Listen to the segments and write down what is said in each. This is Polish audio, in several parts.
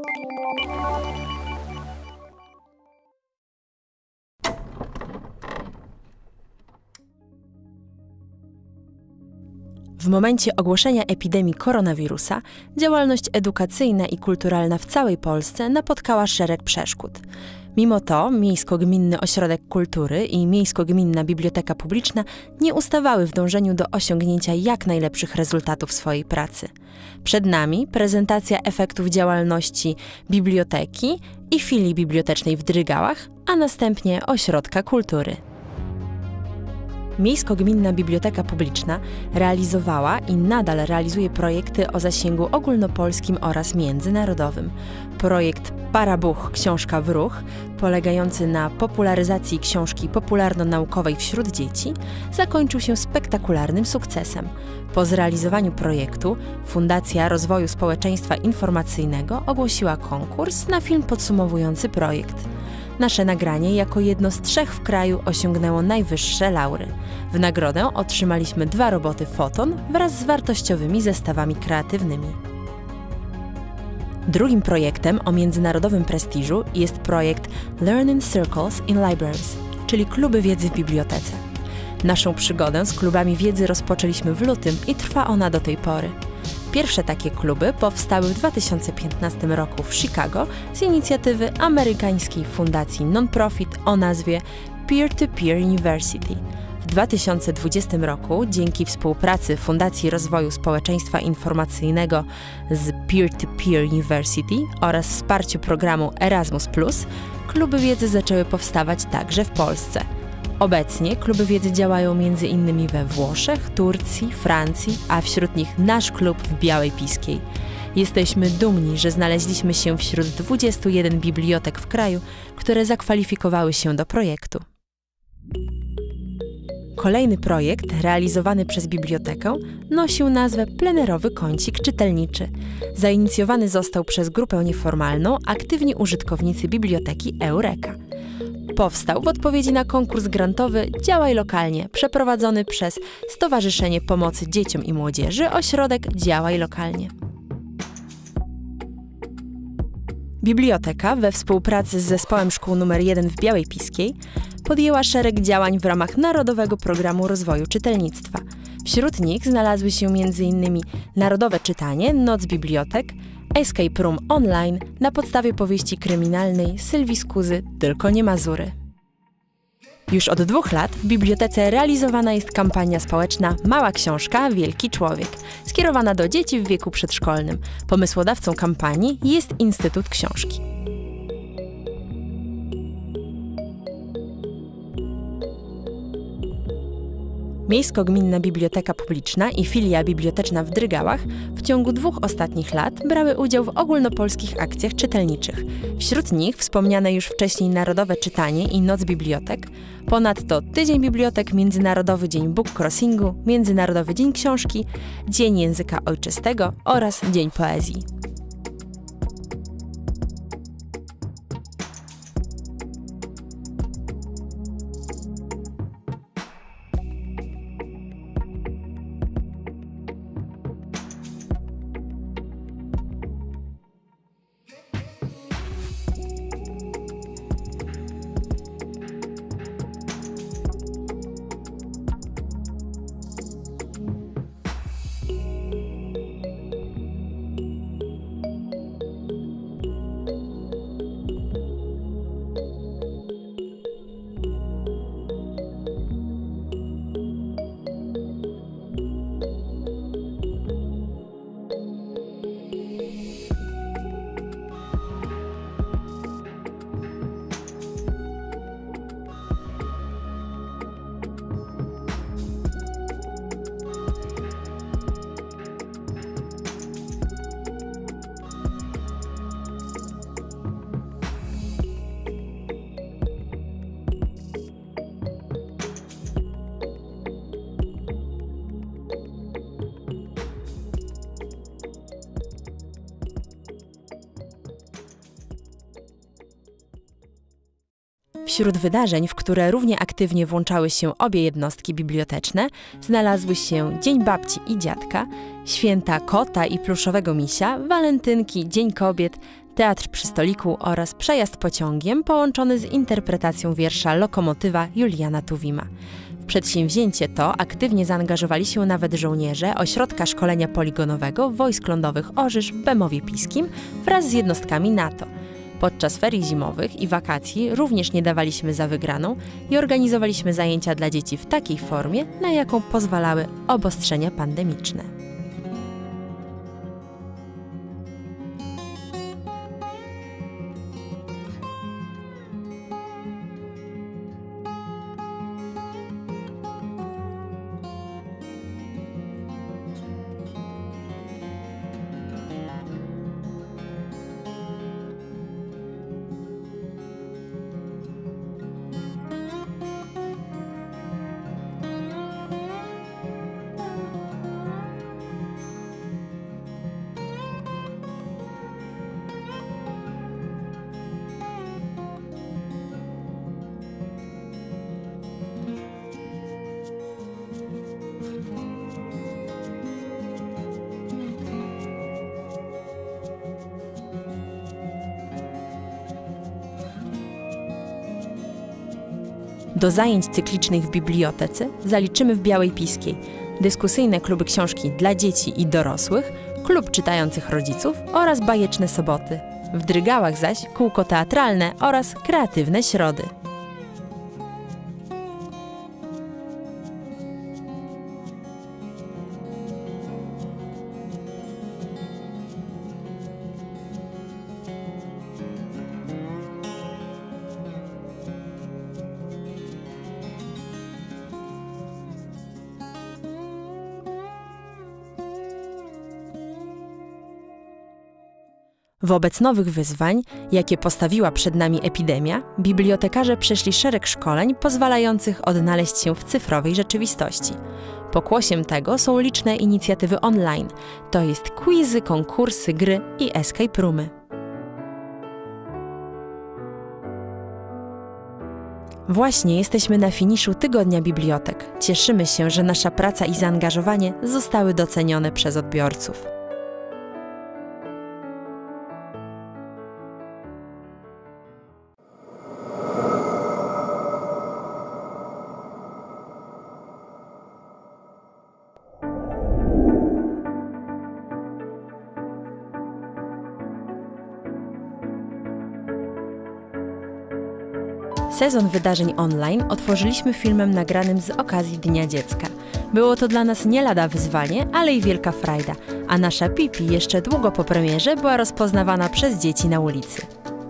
W momencie ogłoszenia epidemii koronawirusa działalność edukacyjna i kulturalna w całej Polsce napotkała szereg przeszkód. Mimo to Miejsko-Gminny Ośrodek Kultury i Miejsko-Gminna Biblioteka Publiczna nie ustawały w dążeniu do osiągnięcia jak najlepszych rezultatów swojej pracy. Przed nami prezentacja efektów działalności biblioteki i filii bibliotecznej w Drygałach, a następnie Ośrodka Kultury. Miejsko-Gminna Biblioteka Publiczna realizowała i nadal realizuje projekty o zasięgu ogólnopolskim oraz międzynarodowym. Projekt Parabuch – Książka w ruch, polegający na popularyzacji książki popularno-naukowej wśród dzieci, zakończył się spektakularnym sukcesem. Po zrealizowaniu projektu Fundacja Rozwoju Społeczeństwa Informacyjnego ogłosiła konkurs na film podsumowujący projekt. Nasze nagranie jako jedno z 3 w kraju osiągnęło najwyższe laury. W nagrodę otrzymaliśmy 2 roboty Foton wraz z wartościowymi zestawami kreatywnymi. Drugim projektem o międzynarodowym prestiżu jest projekt Learning Circles in Libraries, czyli kluby wiedzy w bibliotece. Naszą przygodę z klubami wiedzy rozpoczęliśmy w lutym i trwa ona do tej pory. Pierwsze takie kluby powstały w 2015 roku w Chicago z inicjatywy amerykańskiej fundacji non-profit o nazwie Peer-to-Peer University. W 2020 roku dzięki współpracy Fundacji Rozwoju Społeczeństwa Informacyjnego z Peer-to-Peer University oraz wsparciu programu Erasmus+, kluby wiedzy zaczęły powstawać także w Polsce. Obecnie kluby wiedzy działają m.in. we Włoszech, Turcji, Francji, a wśród nich nasz klub w Białej Piskiej. Jesteśmy dumni, że znaleźliśmy się wśród 21 bibliotek w kraju, które zakwalifikowały się do projektu. Kolejny projekt, realizowany przez bibliotekę, nosił nazwę Plenerowy Kącik Czytelniczy. Zainicjowany został przez grupę nieformalną Aktywni Użytkownicy Biblioteki Eureka. Powstał w odpowiedzi na konkurs grantowy Działaj Lokalnie, przeprowadzony przez Stowarzyszenie Pomocy Dzieciom i Młodzieży Ośrodek Działaj Lokalnie. Biblioteka we współpracy z Zespołem Szkół nr 1 w Białej Piskiej podjęła szereg działań w ramach Narodowego Programu Rozwoju Czytelnictwa. Wśród nich znalazły się m.in. Narodowe Czytanie, Noc Bibliotek, Escape Room Online na podstawie powieści kryminalnej Sylwii Skuzy Tylko nie Mazury. Już od 2 lat w bibliotece realizowana jest kampania społeczna Mała Książka, Wielki Człowiek, skierowana do dzieci w wieku przedszkolnym. Pomysłodawcą kampanii jest Instytut Książki. Miejsko-Gminna Biblioteka Publiczna i filia biblioteczna w Drygałach w ciągu 2 ostatnich lat brały udział w ogólnopolskich akcjach czytelniczych. Wśród nich wspomniane już wcześniej Narodowe Czytanie i Noc Bibliotek, ponadto Tydzień Bibliotek, Międzynarodowy Dzień Book Crossingu, Międzynarodowy Dzień Książki, Dzień Języka Ojczystego oraz Dzień Poezji. Wśród wydarzeń, w które równie aktywnie włączały się obie jednostki biblioteczne, znalazły się Dzień Babci i Dziadka, Święta Kota i Pluszowego Misia, Walentynki, Dzień Kobiet, teatr przy stoliku oraz przejazd pociągiem połączony z interpretacją wiersza Lokomotywa Juliana Tuwima. W przedsięwzięcie to aktywnie zaangażowali się nawet żołnierze Ośrodka Szkolenia Poligonowego Wojsk Lądowych Orzysz w Bemowie Piskim wraz z jednostkami NATO. Podczas ferii zimowych i wakacji również nie dawaliśmy za wygraną i organizowaliśmy zajęcia dla dzieci w takiej formie, na jaką pozwalały obostrzenia pandemiczne. Do zajęć cyklicznych w bibliotece zaliczymy w Białej Piskiej dyskusyjne kluby książki dla dzieci i dorosłych, klub czytających rodziców oraz bajeczne soboty. W Drygałach zaś kółko teatralne oraz kreatywne środy. Wobec nowych wyzwań, jakie postawiła przed nami epidemia, bibliotekarze przeszli szereg szkoleń pozwalających odnaleźć się w cyfrowej rzeczywistości. Pokłosiem tego są liczne inicjatywy online, to jest quizy, konkursy, gry i escape roomy. Właśnie jesteśmy na finiszu Tygodnia Bibliotek. Cieszymy się, że nasza praca i zaangażowanie zostały docenione przez odbiorców. Sezon wydarzeń online otworzyliśmy filmem nagranym z okazji Dnia Dziecka. Było to dla nas nie lada wyzwanie, ale i wielka frajda, a nasza Pipi jeszcze długo po premierze była rozpoznawana przez dzieci na ulicy.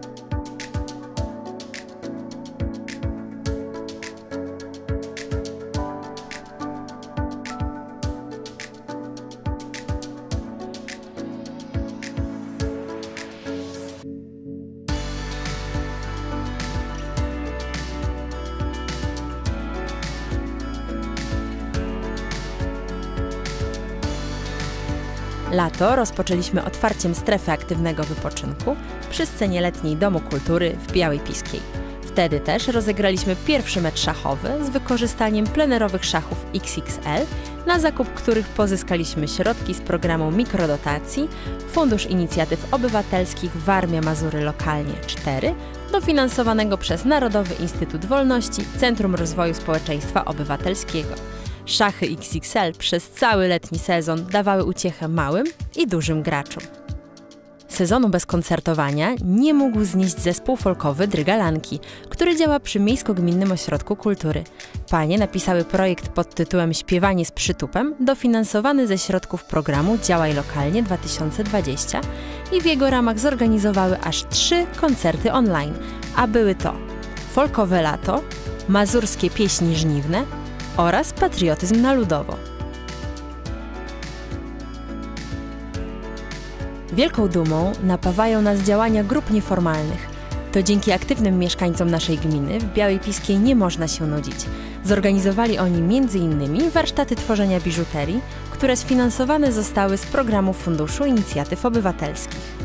Lato rozpoczęliśmy otwarciem strefy aktywnego wypoczynku przy scenie letniej Domu Kultury w Białej Piskiej. Wtedy też rozegraliśmy pierwszy mecz szachowy z wykorzystaniem plenerowych szachów XXL, na zakup których pozyskaliśmy środki z programu mikrodotacji Fundusz Inicjatyw Obywatelskich Warmia-Mazury Lokalnie 4, dofinansowanego przez Narodowy Instytut Wolności Centrum Rozwoju Społeczeństwa Obywatelskiego. Szachy XXL przez cały letni sezon dawały uciechę małym i dużym graczom. Sezonu bez koncertowania nie mógł znieść zespół folkowy Drygalanki, który działa przy Miejsko-Gminnym Ośrodku Kultury. Panie napisały projekt pod tytułem Śpiewanie z przytupem, dofinansowany ze środków programu Działaj Lokalnie 2020 i w jego ramach zorganizowały aż 3 koncerty online, a były to Folkowe Lato, Mazurskie Pieśni Żniwne oraz Patriotyzm na ludowo. Wielką dumą napawają nas działania grup nieformalnych. To dzięki aktywnym mieszkańcom naszej gminy w Białej Piskiej nie można się nudzić. Zorganizowali oni m.in. warsztaty tworzenia biżuterii, które sfinansowane zostały z programu Funduszu Inicjatyw Obywatelskich.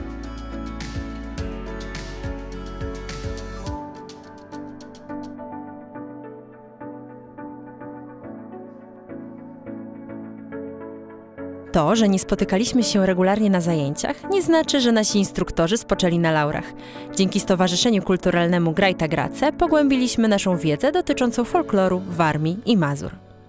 To, że nie spotykaliśmy się regularnie na zajęciach, nie znaczy, że nasi instruktorzy spoczęli na laurach. Dzięki Stowarzyszeniu Kulturalnemu Grajta Grace pogłębiliśmy naszą wiedzę dotyczącą folkloru Warmii i Mazur.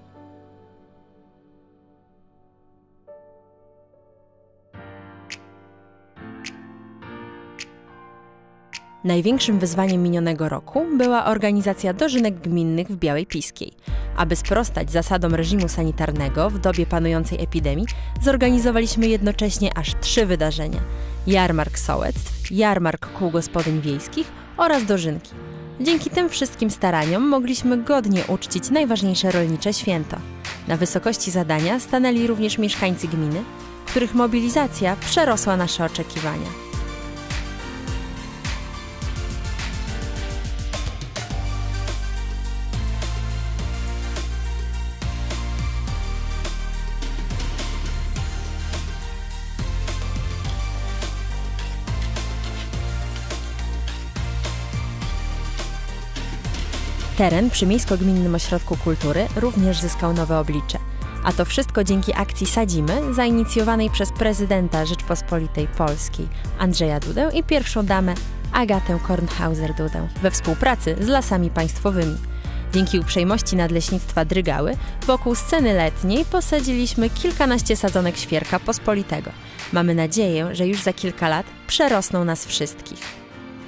Największym wyzwaniem minionego roku była organizacja dożynek gminnych w Białej Piskiej. Aby sprostać zasadom reżimu sanitarnego w dobie panującej epidemii, zorganizowaliśmy jednocześnie aż 3 wydarzenia: jarmark sołectw, jarmark kół gospodyń wiejskich oraz dożynki. Dzięki tym wszystkim staraniom mogliśmy godnie uczcić najważniejsze rolnicze święto. Na wysokości zadania stanęli również mieszkańcy gminy, których mobilizacja przerosła nasze oczekiwania. Teren przy Miejsko-Gminnym Ośrodku Kultury również zyskał nowe oblicze. A to wszystko dzięki akcji Sadzimy, zainicjowanej przez prezydenta Rzeczpospolitej Polskiej Andrzeja Dudę i pierwszą damę Agatę Kornhauser-Dudę we współpracy z Lasami Państwowymi. Dzięki uprzejmości Nadleśnictwa Drygały wokół sceny letniej posadziliśmy kilkanaście sadzonek świerka pospolitego. Mamy nadzieję, że już za kilka lat przerosną nas wszystkich.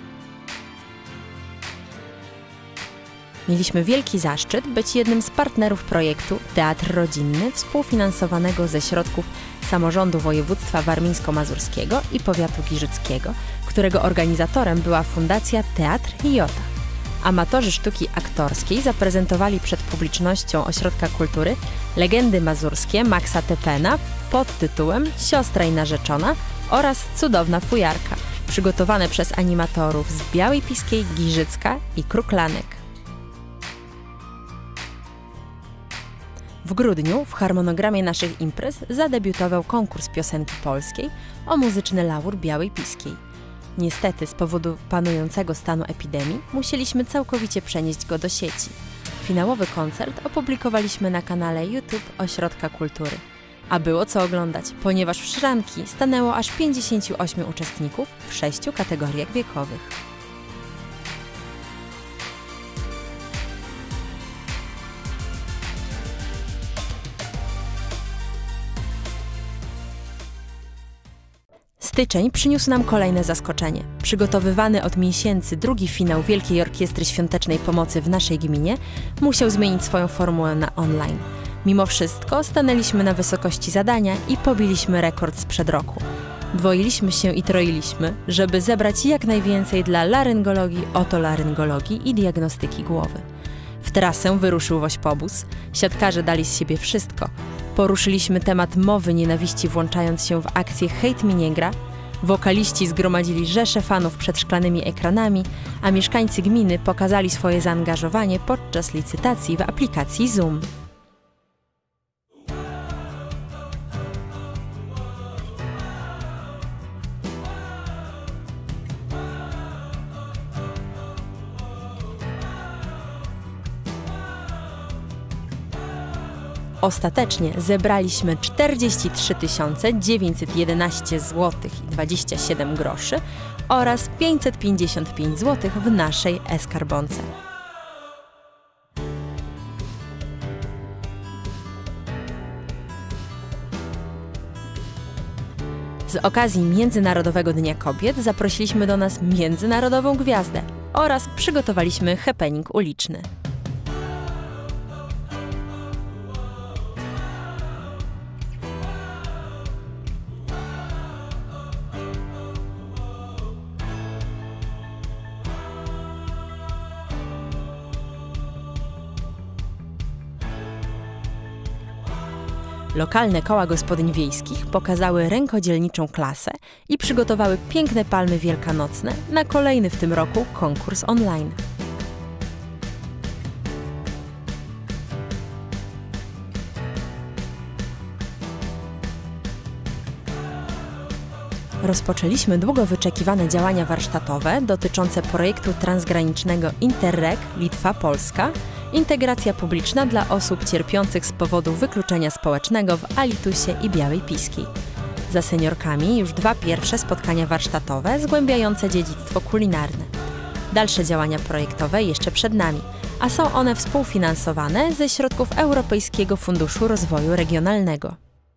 Mieliśmy wielki zaszczyt być jednym z partnerów projektu Teatr Rodzinny współfinansowanego ze środków Samorządu Województwa Warmińsko-Mazurskiego i Powiatu Giżyckiego, którego organizatorem była Fundacja Teatr Jota. Amatorzy sztuki aktorskiej zaprezentowali przed publicznością Ośrodka Kultury legendy mazurskie Maxa Tepena pod tytułem Siostra i narzeczona oraz Cudowna fujarka, przygotowane przez animatorów z Białej Piskiej, Giżycka i Kruklanek. W grudniu w harmonogramie naszych imprez zadebiutował konkurs piosenki polskiej o muzyczny laur Białej Piskiej. Niestety z powodu panującego stanu epidemii musieliśmy całkowicie przenieść go do sieci. Finałowy koncert opublikowaliśmy na kanale YouTube Ośrodka Kultury. A było co oglądać, ponieważ w szranki stanęło aż 58 uczestników w 6 kategoriach wiekowych. Styczeń przyniósł nam kolejne zaskoczenie. Przygotowywany od miesięcy drugi finał Wielkiej Orkiestry Świątecznej Pomocy w naszej gminie musiał zmienić swoją formułę na online. Mimo wszystko stanęliśmy na wysokości zadania i pobiliśmy rekord sprzed roku. Dwoiliśmy się i troiliśmy, żeby zebrać jak najwięcej dla laryngologii, otolaryngologii i diagnostyki głowy. W trasę wyruszył Wośpobus, siatkarze dali z siebie wszystko. Poruszyliśmy temat mowy nienawiści, włączając się w akcję Hejt mi nie gra, wokaliści zgromadzili rzesze fanów przed szklanymi ekranami, a mieszkańcy gminy pokazali swoje zaangażowanie podczas licytacji w aplikacji Zoom. Ostatecznie zebraliśmy 43 911 zł i 27 groszy oraz 555 zł w naszej e-skarbonce. Z okazji Międzynarodowego Dnia Kobiet zaprosiliśmy do nas międzynarodową gwiazdę oraz przygotowaliśmy happening uliczny. Lokalne koła gospodyń wiejskich pokazały rękodzielniczą klasę i przygotowały piękne palmy wielkanocne na kolejny w tym roku konkurs online. Rozpoczęliśmy długo wyczekiwane działania warsztatowe dotyczące projektu transgranicznego Interreg Litwa-Polska Integracja publiczna dla osób cierpiących z powodu wykluczenia społecznego w Alitusie i Białej Piskiej. Za seniorkami już 2 pierwsze spotkania warsztatowe zgłębiające dziedzictwo kulinarne. Dalsze działania projektowe jeszcze przed nami, a są one współfinansowane ze środków Europejskiego Funduszu Rozwoju Regionalnego.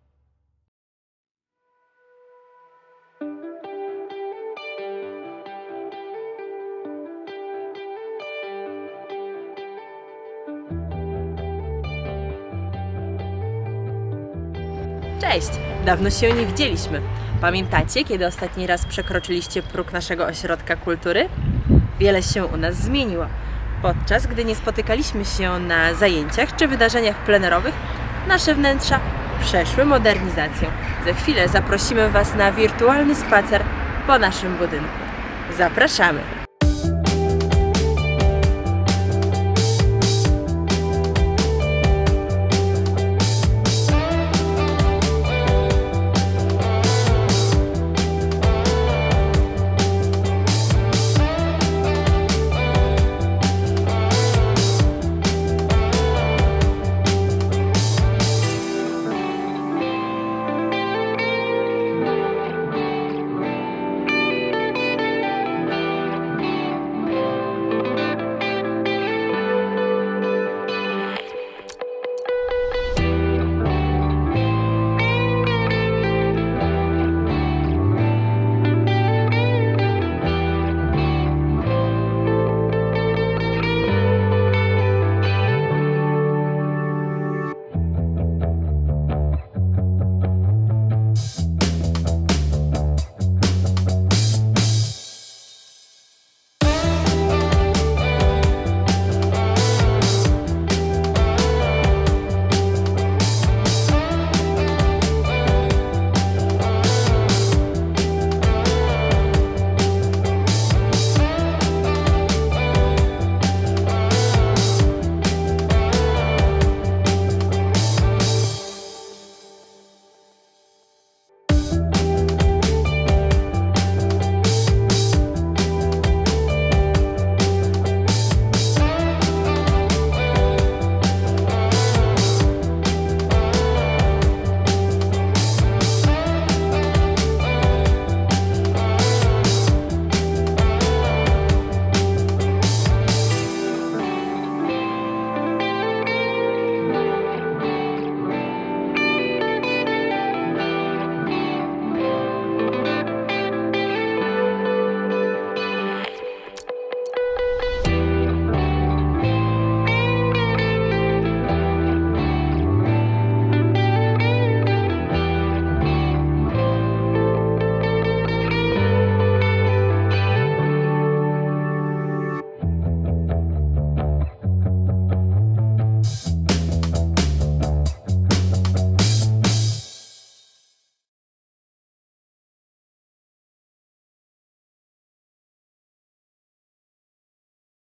Cześć! Dawno się nie widzieliśmy. Pamiętacie, kiedy ostatni raz przekroczyliście próg naszego ośrodka kultury? Wiele się u nas zmieniło. Podczas gdy nie spotykaliśmy się na zajęciach czy wydarzeniach plenerowych, nasze wnętrza przeszły modernizację. Za chwilę zaprosimy Was na wirtualny spacer po naszym budynku. Zapraszamy!